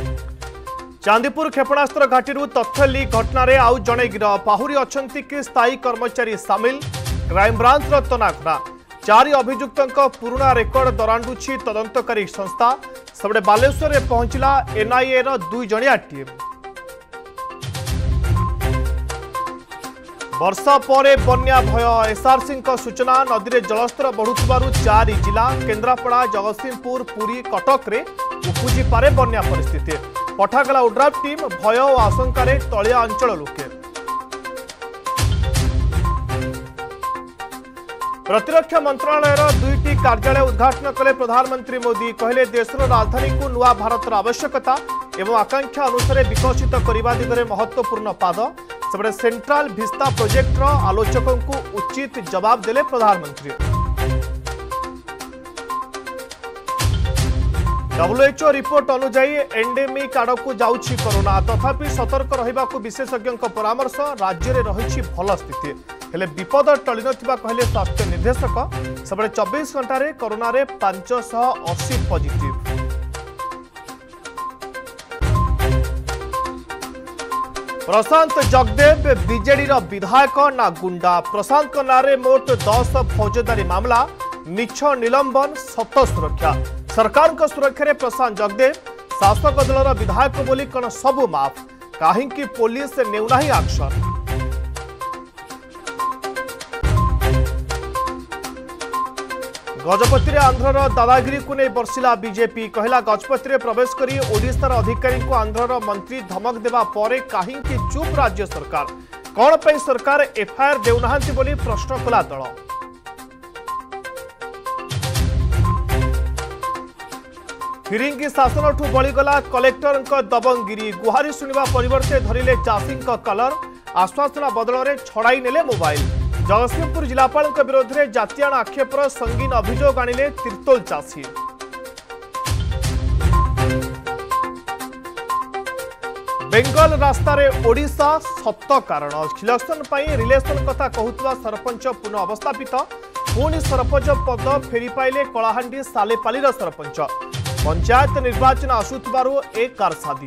चांदीपुर क्षेपणास्त्र घाटी तथ्य लीक घटना रे आउ जणे गिरफ आहुरी अछंती कि स्थायी कर्मचारी सामिल क्राइमब्रांच तनाघना 4 अभियुक्तों पुराना रेकर्ड दरांडुछि तदंतकारी संस्था सबडे बालेश्वर में पहुंचला एनआईए रो 2 जणिया टीम। वर्षा परे बन्या भय एसआरसी सूचना नदी में जलस्तर बढ़ुथिबारु 4 जिला केन्द्रापड़ा जगतसिंहपुर पुरी कटक रे उपजी पारे बन्या परिस्थिति पठागला ओड्राफ टीम भय और आशंकार तलिया अंचल लोके। प्रतिरक्षा मंत्रालय 2टी कार्यालय उद्घाटन कले प्रधानमंत्री मोदी कहले देशर राजधानी को नुआ भारतर आवश्यकता एवं आकांक्षा अनुसार विकसित करने दिगरे महत्वपूर्ण पाद सेबडे सेंट्रल भिस्ता प्रोजेक्टर आलोचकों को उचित जवाब देले प्रधानमंत्री। WHO रिपोर्ट अनुजाई एंडेमिक आड़क जाउछि कोरोना तथापि सतर्क रहिबा को विशेषज्ञों परामर्श राज्य में रही भल स्थिति हेले विपद टली नथिबा कहले स्वास्थ्य निर्देशक सबले 24 घंटे कोरोना रे 580 पॉजिटिव। प्रशांत जगदेव बीजेडी विधायक ना गुंडा प्रशांत नारे मोट 10 फौजदारी मामला मिछ निलंबन सत सुरक्षा सरकार को सुरक्षा रे प्रशांत जगदेव शासक दलर विधायक बोली कण सबु माफ कहीं पुलिस नेउना ही एक्शन। गजपति आंध्रर दादागिरी को नहीं बर्षिला बीजेपी कहला गजपति प्रवेश करी ओडिशार अधिकारी को आंध्रर मंत्री धमक देवा परे कहीं चुप राज्य सरकार कौन पे सरकार एफआईआर देउनाहांती बोली प्रश्न कला दल। फिरिंगी शासन ठू बलिगला कलेक्टर दबंगिरी गुहारी शुणा परिवर्ते धरिले चाषी कलर आश्वासना बदल में छड़ाई नेले मोबाइल। जगतसिंहपुर जिलापाल विरोध में जातियाण आक्षेपर संगीन अभियोग आनिले तिर्तोल चाषी। बेंगल रास्ता रे ओडिशा सत कारण इलेक्शन रिलेशन कथा कहूवा सरपंच पुनः अवस्थापित पुणी सरपंच पद फेरी पाइले कलाहांडी सालेपाली सरपंच पंचायत निर्वाचन आसुथिबारु एक कारसादी।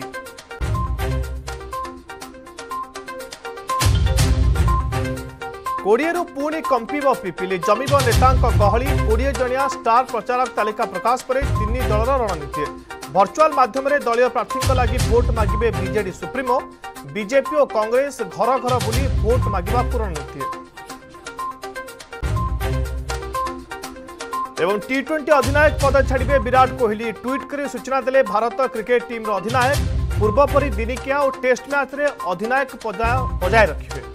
कोड़े पुणी कंपीब पिपिली जमीब नेता गहली 20 जणिया स्टार प्रचारक तालिका प्रकाश पर 3 दलर रणनीति भर्चुआल माध्यम दलीय प्रार्थी लगी भोट मागिबे बीजेडी सुप्रीमो बीजेपी और कांग्रेस घर घर बुली भोट मागिबा रणनीति। एवं टी20 अधिनायक पद छाड़े विराट कोहली ट्वीट कर सूचना देले भारत क्रिकेट टीम अधिनायक पूर्वपरी दिनिकिया और टेस्ट मैच रे अधिनायक बजाय रखिबे।